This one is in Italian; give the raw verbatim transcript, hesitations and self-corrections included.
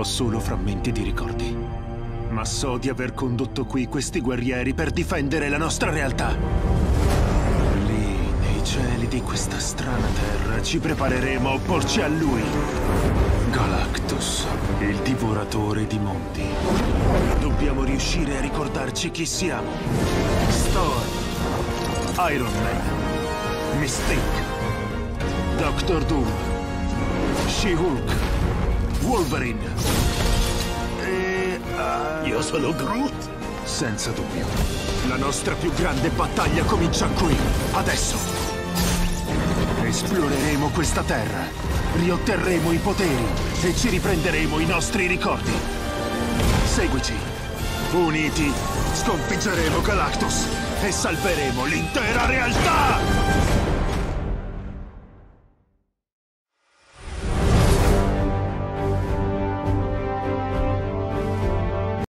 solo frammenti di ricordi. Ma so di aver condotto qui questi guerrieri per difendere la nostra realtà. Lì, nei cieli di questa strana terra, ci prepareremo a opporci a lui. Galactus, il divoratore di mondi. Dobbiamo riuscire a ricordarci chi siamo. Storm, Iron Man, Mystique, Doctor Doom, She-Hulk, Wolverine e... Uh... Io sono Groot? Senza dubbio. La nostra più grande battaglia comincia qui, adesso. Esploreremo questa terra, riotterremo i poteri e ci riprenderemo i nostri ricordi. Seguici. Uniti, sconfiggeremo Galactus e salveremo l'intera realtà!